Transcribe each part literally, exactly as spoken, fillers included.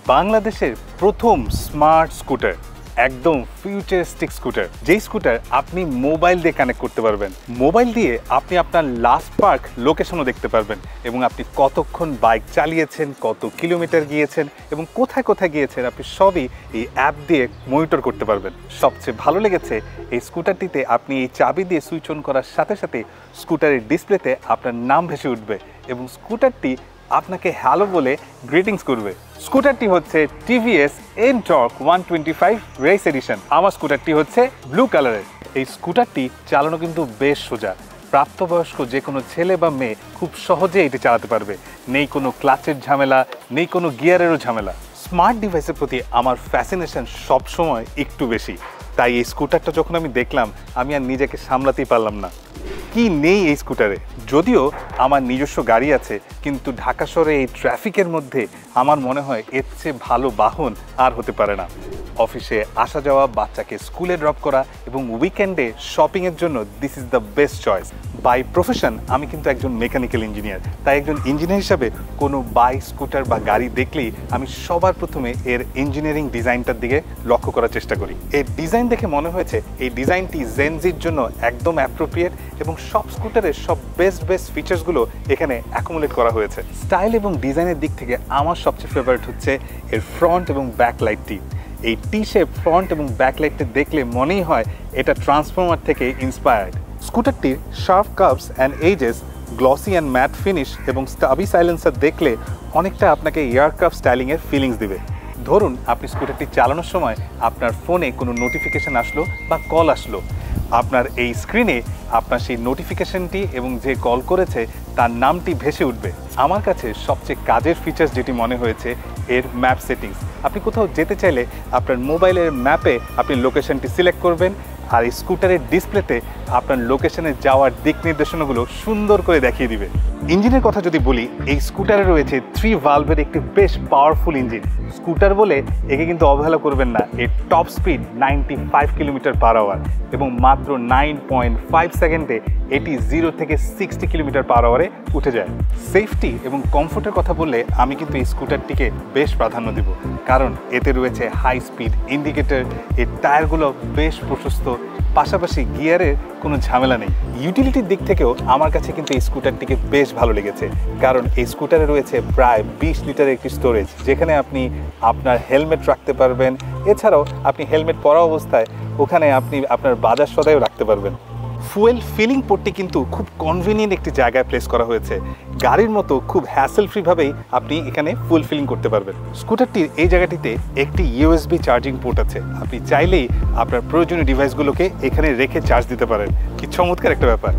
বাংলাদেশের প্রথম smart scooter, একদম ফিউচারিস্টিক স্কুটার, যেই স্কুটার আপনি মোবাইল দিয়ে কানেক্ট করতে পারবেন। মোবাইল দিয়ে আপনি আপনার লাস্ট পার্ক লোকেশনও দেখতে পারবেন এবং আপনি কতক্ষণ বাইক চালিয়েছেন, কত কিলোমিটার গিয়েছেন এবং কোথায় কোথায় গিয়েছেন আপনি সবই এই অ্যাপ দিয়ে মনিটর করতে পারবেন। সবচেয়ে ভালো লেগেছে এই স্কুটারটিতে আপনি এই চাবি দিয়ে সুইচ অন করার সাথে সাথে স্কুটারের ডিসপ্লেতে আপনার নাম ভেসে উঠবে এবং স্কুটারটি আপনাকে হ্যালো বলে গ্রিটিংস করবে। স্কুটারটি হচ্ছে TVS Ntorq one twenty five race edition. আমার স্কুটারটি হচ্ছে ব্লু কালারের। এই স্কুটারটি চালানো কিন্তু বেশ সোজা, প্রাপ্তবয়স্ক যে কোনো ছেলে বা মেয়ে খুব সহজে এটি চালাতে পারবে। নেই কোনো ক্লাচের ঝামেলা, নেই কোনো গিয়ারেরও ঝামেলা। স্মার্ট ডিভাইসের প্রতি আমার ফ্যাসিনেশন সবসময় একটু বেশি, তাই এই স্কুটারটা যখন আমি দেখলাম আমি আর নিজেকে সামলাতেই পারলাম না। কি নেই এই স্কুটারে? যদিও আমার নিজস্ব গাড়ি আছে, কিন্তু ঢাকা শহরে এই ট্রাফিকের মধ্যে আমার মনে হয় এর চেয়ে ভালো বাহন আর হতে পারে না। অফিসে আসা যাওয়া, বাচ্চাকে স্কুলে ড্রপ করা এবং উইকেন্ডে শপিংয়ের জন্য this is the best choice. By profession আমি কিন্তু একজন মেকানিক্যাল ইঞ্জিনিয়ার, তাই একজন ইঞ্জিনিয়ার হিসাবে কোনো বাইক, স্কুটার বা গাড়ি দেখলেই আমি সবার প্রথমে এর ইঞ্জিনিয়ারিং ডিজাইনটার দিকে লক্ষ্য করার চেষ্টা করি। এর ডিজাইন দেখে মনে হয়েছে এই ডিজাইনটি জেনজির জন্য একদম অ্যাপ্রোপ্রিয়েট এবং সব স্কুটারের সব বেস্ট বেস্ট ফিচার্সগুলো এখানে অ্যাকুমুলেট করা হয়েছে। স্টাইল এবং ডিজাইনের দিক থেকে আমার সবচেয়ে ফেভারিট হচ্ছে এর ফ্রন্ট এবং ব্যাক লাইটটি। এই টি শেপ ফ্রন্ট এবং ব্যাক লাইটটি দেখলে মনেই হয় এটা ট্রান্সফর্মার থেকে ইন্সপায়ার্ড। স্কুটারটির sharp curves and edges, glossy and matte finish এবং স্টাবি সাইলেন্সার দেখলে অনেকটা আপনাকে এয়ারক্রাফট স্টাইলিংয়ের ফিলিংস দিবে। ধরুন আপনি স্কুটারটি চালানোর সময় আপনার ফোনে কোনো নোটিফিকেশান আসলো বা কল আসলো, আপনার এই স্ক্রিনে আপনার সেই নোটিফিকেশনটি এবং যে কল করেছে তার নামটি ভেসে উঠবে। আমার কাছে সবচেয়ে কাজের ফিচার্স যেটি মনে হয়েছে এর ম্যাপ সেটিংস। আপনি কোথাও যেতে চাইলে আপনার মোবাইলের ম্যাপে আপনি লোকেশনটি সিলেক্ট করবেন আর এই স্কুটারের ডিসপ্লেতে আপনার লোকেশনে যাওয়ার দিক নির্দেশনাগুলো সুন্দর করে দেখিয়ে দিবে। ইঞ্জিনের কথা যদি বলি, এই স্কুটারে রয়েছে থ্রি ভালভের একটি বেশ পাওয়ারফুল ইঞ্জিন। স্কুটার বলে একে কিন্তু অবহেলা করবেন না। এর top speed ninety five kilometre per hour এবং মাত্র নাইন পয়েন্ট ফাইভ সেকেন্ডে এটি জিরো থেকে সিক্সটি কিলোমিটার পার আওয়ারে উঠে যায়। সেফটি এবং কমফোর্টের কথা বললে আমি কিন্তু এই স্কুটারটিকে বেশ প্রাধান্য দেব, কারণ এতে রয়েছে হাই স্পিড ইন্ডিকেটর, এর টায়ারগুলো বেশ প্রশস্ত, পাশাপাশি গিয়ারের কোনো ঝামেলা নেই। ইউটিলিটির দিক থেকেও আমার কাছে কিন্তু এই স্কুটারটিকে বেশ ভালো লেগেছে, কারণ এই স্কুটারে রয়েছে প্রায় বিশ লিটারের একটি স্টোরেজ, যেখানে আপনি আপনার হেলমেট রাখতে পারবেন। এছাড়াও আপনি হেলমেট পরা অবস্থায় ওখানে আপনি আপনার বাজার সদাইও রাখতে পারবেন। ফুয়েল ফিলিং পোর্টটি কিন্তু খুব কনভিনিয়েন্ট একটি জায়গায় প্লেস করা হয়েছে। গাড়ির মতো খুব হ্যাসেল ফ্রিভাবেই আপনি এখানে ফুয়েল ফিলিং করতে পারবেন। স্কুটারটির এই জায়গাটিতে একটি ইউএসবি চার্জিং পোর্ট আছে, আপনি চাইলেই আপনার প্রয়োজনীয় ডিভাইসগুলোকে এখানে রেখে চার্জ দিতে পারেন। কি চমৎকার একটা ব্যাপার।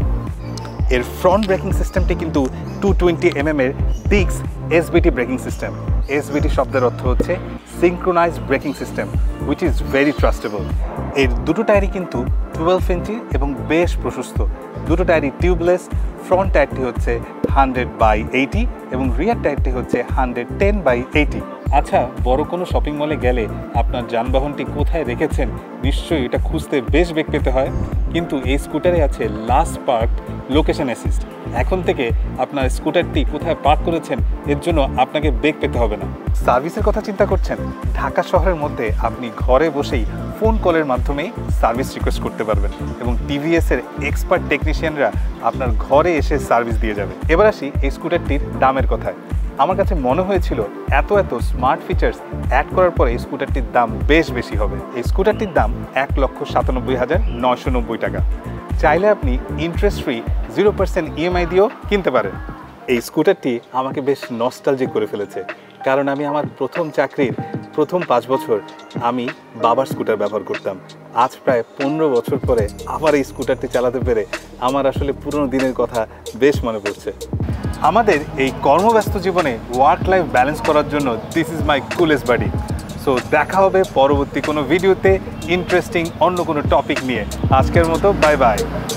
এর ফ্রন্ট ব্রেকিং সিস্টেমটি কিন্তু টু টোয়েন্টি এম এম এর ডিক্স এসবিটি ব্রেকিং সিস্টেম। এসবিটি শব্দের অর্থ হচ্ছে synchronised braking system, which is very trustable. এর দুটো টায়ারই কিন্তু টুয়েলভ ইঞ্চি এবং বেশ প্রশস্ত। দুটো টায়ারই টিউবলেস। ফ্রন্ট টায়ারটি হচ্ছে হান্ড্রেড বাই এইটি এবং রিয়ার টায়ারটি হচ্ছে হান্ড্রেড টেন বাই এইটি। আচ্ছা, বড় কোনো শপিং মলে গেলে আপনার যানবাহনটি কোথায় রেখেছেন নিশ্চয়ই এটা খুঁজতে বেশ বেগ পেতে হয়, কিন্তু এই স্কুটারে আছে লাস্ট পার্ক লোকেশন অ্যাসিস্ট। এখন থেকে আপনার স্কুটারটি কোথায় পার্ক করেছেন এর জন্য আপনাকে বেগ পেতে হবে না। সার্ভিসের কথা চিন্তা করছেন? ঢাকা শহরের মধ্যে আপনি ঘরে বসেই ফোন কলের মাধ্যমেই সার্ভিস রিকোয়েস্ট করতে পারবেন এবং টিভিএস এর এক্সপার্ট টেকনিশিয়ানরা আপনার ঘরে এসে সার্ভিস দিয়ে যাবে। এবার আসি এই স্কুটারটির দামের কথায়। আমার কাছে মনে হয়েছিল এত এত স্মার্ট ফিচার্স অ্যাড করার পরে এই স্কুটারটির দাম বেশ বেশি হবে। এই স্কুটারটির দাম এক লক্ষ সাতানব্বই হাজার নয়শো নব্বই টাকা। চাইলে আপনি interest free zero percent EMI দিয়েও কিনতে পারেন। এই স্কুটারটি আমাকে বেশ নস্টালজিক করে ফেলেছে, কারণ আমি আমার প্রথম চাকরির প্রথম পাঁচ বছর আমি বাবার স্কুটার ব্যবহার করতাম। আজ প্রায় পনেরো বছর পরে আবার এই স্কুটারটি চালাতে পেরে আমার আসলে পুরনো দিনের কথা বেশ মনে পড়ছে। আমাদের এই কর্মব্যস্ত জীবনে ওয়ার্ক লাইফ ব্যালেন্স করার জন্য this is my coolest buddy. So দেখা হবে পরবর্তী কোনো ভিডিওতে ইন্টারেস্টিং অন্য কোনো টপিক নিয়ে। আজকের মতো বাই বাই।